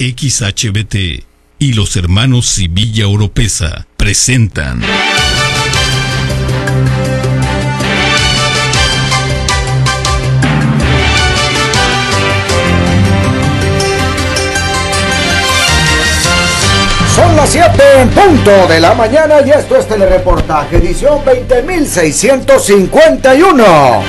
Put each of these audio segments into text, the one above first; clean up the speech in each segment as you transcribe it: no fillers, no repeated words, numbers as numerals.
XHBT y los hermanos Sevilla Oropesa presentan Son las 7 en punto de la mañana y esto es Telereportaje, edición 20.651.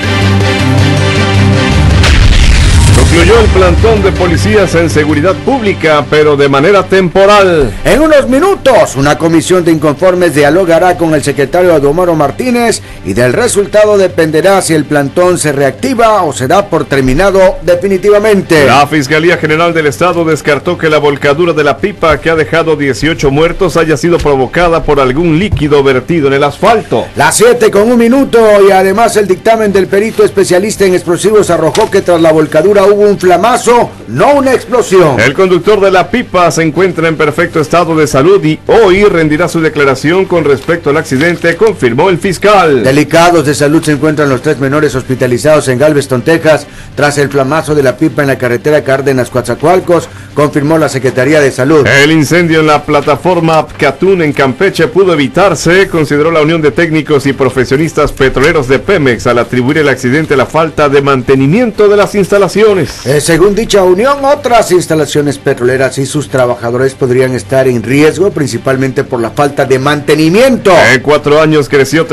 Concluyó el plantón de policías en seguridad pública, pero de manera temporal. En unos minutos, una comisión de inconformes dialogará con el secretario Adomaro Martínez y del resultado dependerá si el plantón se reactiva o se da por terminado definitivamente. La Fiscalía General del Estado descartó que la volcadura de la pipa que ha dejado 18 muertos haya sido provocada por algún líquido vertido en el asfalto. Las 7:01 y además el dictamen del perito especialista en explosivos arrojó que tras la volcadura hubo un flamazo, no una explosión. El conductor de la pipa se encuentra en perfecto estado de salud y hoy rendirá su declaración con respecto al accidente, confirmó el fiscal. Delicados de salud se encuentran los 3 menores hospitalizados en Galveston, Texas, tras el flamazo de la pipa en la carretera Cárdenas-Coatzacoalcos, confirmó la Secretaría de Salud. El incendio en la plataforma Catún en Campeche pudo evitarse, consideró la Unión de Técnicos y Profesionistas Petroleros de Pemex al atribuir el accidente a la falta de mantenimiento de las instalaciones. Según dicha unión, otras instalaciones petroleras y sus trabajadores podrían estar en riesgo, principalmente por la falta de mantenimiento. En 4 años creció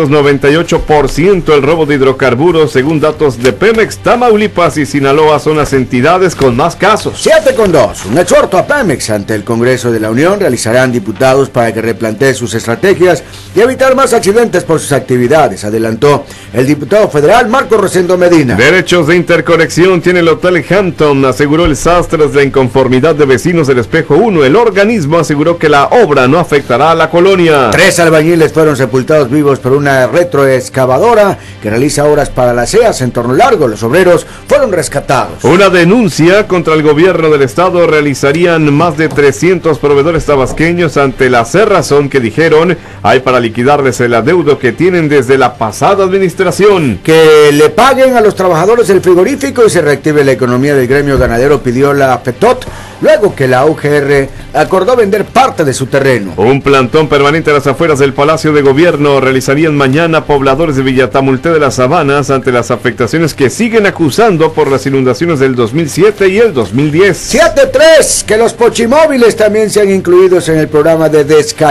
398% el robo de hidrocarburos, según datos de Pemex. Tamaulipas y Sinaloa son las entidades con más casos. 7:02. Un exhorto a Pemex ante el Congreso de la Unión realizarán diputados para que replantee sus estrategias y evitar más accidentes por sus actividades, adelantó el diputado federal Marco Rosendo Medina. Derechos de interconexión tiene el Hotel Hampton, aseguró el SAS tras la inconformidad de vecinos del Espejo 1. El organismo aseguró que la obra no afectará a la colonia. 3 albañiles fueron sepultados vivos por una retroexcavadora que realiza obras para las CEAS en Torno Largo. Los obreros fueron rescatados. Una denuncia contra el gobierno del estado realizarían más de 300 proveedores tabasqueños ante la cerrazón que dijeron hay para liquidarles el adeudo que tienen desde la pasada administración. Que le paguen a los trabajadores el frigorífico y se reactive la economía del gremio ganadero, pidió la FETOT, luego que la UGR acordó vender parte de su terreno. Un plantón permanente a las afueras del Palacio de Gobierno realizarían mañana pobladores de Villatamulté de las Sabanas ante las afectaciones que siguen acusando por las inundaciones del 2007 y el 2010. 7:03, que los pochimóviles también sean incluidos en el programa de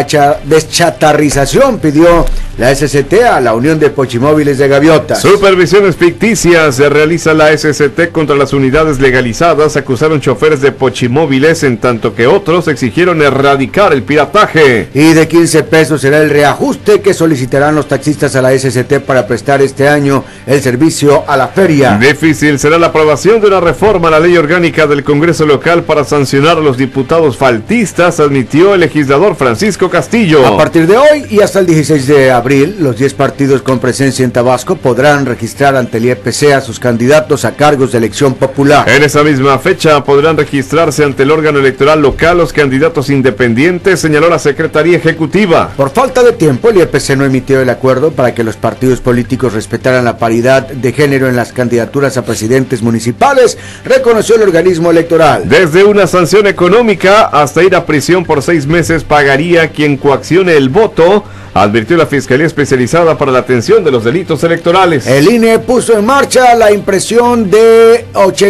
deschatarrización, pidió la SCT a la Unión de Pochimóviles de Gaviotas. Supervisiones ficticias se realiza la SCT contra las unidades legalizadas, acusaron choferes de pochimóviles, en tanto que otros exigieron erradicar el pirataje. Y de 15 pesos será el reajuste que solicitarán los taxistas a la SCT para prestar este año el servicio a la feria. Difícil será la aprobación de una reforma a la ley orgánica del Congreso local para sancionar a los diputados faltistas, admitió el legislador Francisco Castillo. A partir de hoy y hasta el 16 de abril, los 10 partidos con presencia en Tabasco podrán registrar ante el IEPC a sus candidatos a cargos de elección popular. En esa misma fecha podrán registrarse ante el órgano electoral local los candidatos independientes, señaló la Secretaría Ejecutiva. Por falta de tiempo, el IEPC no emitió el acuerdo para que los partidos políticos respetaran la paridad de género en las candidaturas a presidentes municipales, reconoció el organismo electoral. Desde una sanción económica hasta ir a prisión por 6 meses pagaría quien coaccione el voto, advirtió la Fiscalía Especializada para la Atención de los Delitos Electorales. El INE puso en marcha la impresión de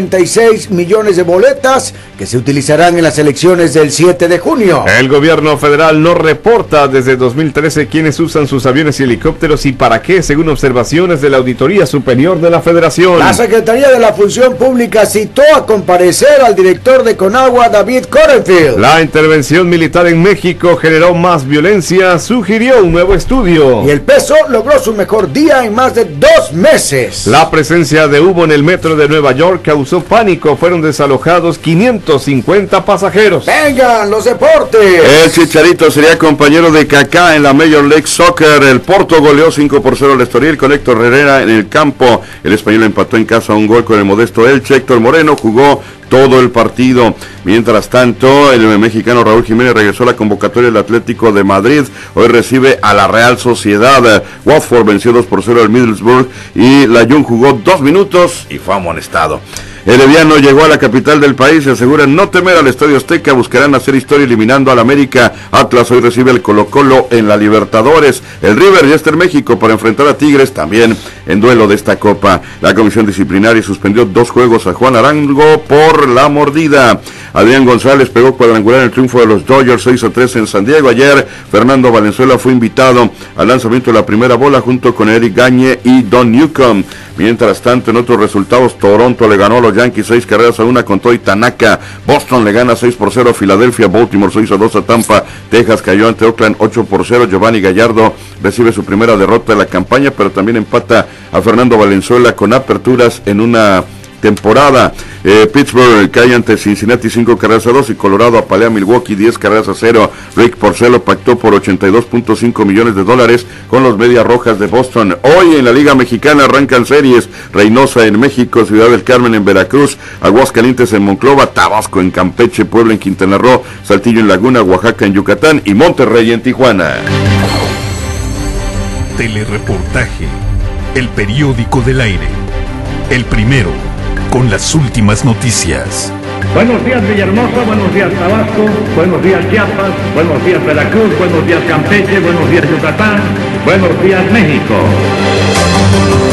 86 millones de boletas que se utilizarán en las elecciones del 7 de junio. El gobierno federal no reporta desde 2013 quiénes usan sus aviones y helicópteros y para qué, según observaciones de la Auditoría Superior de la Federación. La Secretaría de la Función Pública citó a comparecer al director de Conagua, David Corenfield. La intervención militar en México generó más violencia, sugirió un nuevo estudio. Y el peso logró su mejor día en más de 2 meses. La presencia de humo en el metro de Nueva York causó pánico. Fueron desalojados 550 pasajeros. ¡Vengan los deportes! El Chicharito sería compañero de Kaká en la Major League Soccer. El Porto goleó 5-0 al Estoril con Héctor Herrera en el campo. El español empató en casa un gol con el modesto Elche. Héctor Moreno jugó todo el partido. Mientras tanto, el mexicano Raúl Jiménez regresó a la convocatoria del Atlético de Madrid. Hoy recibe a la Real Sociedad. Watford venció 2-0 al Middlesbrough y la Jun jugó 2 minutos y fue amonestado. Herediano llegó a la capital del país y aseguran no temer al Estadio Azteca, buscarán hacer historia eliminando al América. Atlas hoy recibe el Colo-Colo en la Libertadores. El River ya está en México para enfrentar a Tigres también en duelo de esta copa. La comisión disciplinaria suspendió 2 juegos a Juan Arango por la mordida. Adrián González pegó cuadrangular en el triunfo de los Dodgers 6-3 en San Diego. Ayer Fernando Valenzuela fue invitado al lanzamiento de la primera bola junto con Eric Gagne y Don Newcomb. Mientras tanto, en otros resultados, Toronto le ganó a los Yankees 6-1 con Toy Tanaka. Boston le gana 6-0 a Filadelfia. Baltimore 6-2 a Tampa. Texas cayó ante Oakland 8-0. Giovanni Gallardo recibe su primera derrota de la campaña, pero también empata a Fernando Valenzuela con aperturas en una temporada. Pittsburgh cae ante Cincinnati 5-2 y Colorado apalea a Milwaukee 10-0. Rick Porcello pactó por $82.5 millones con los Medias Rojas de Boston. Hoy en la Liga Mexicana arrancan series: Reynosa en México, Ciudad del Carmen en Veracruz, Aguascalientes en Monclova, Tabasco en Campeche, Puebla en Quintana Roo, Saltillo en Laguna, Oaxaca en Yucatán y Monterrey en Tijuana. Telereportaje, el periódico del aire, el primero con las últimas noticias. Buenos días Villahermosa, buenos días Tabasco, buenos días Chiapas, buenos días Veracruz, buenos días Campeche, buenos días Yucatán, buenos días México.